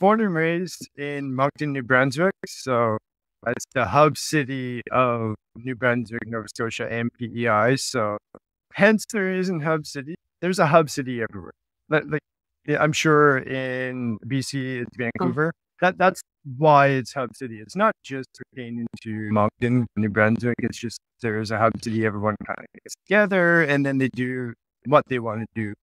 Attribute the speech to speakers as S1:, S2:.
S1: born and raised in Moncton, New Brunswick. So that's the hub city of New Brunswick, Nova Scotia, and PEI. So hence there isn't hub city. There's a hub city everywhere. Like yeah, I'm sure in BC it's Vancouver. That's why it's hub city. It's not just pertaining to Moncton, New Brunswick. It's just there's a hub city. Everyone kind of gets together and then they do what they want to do.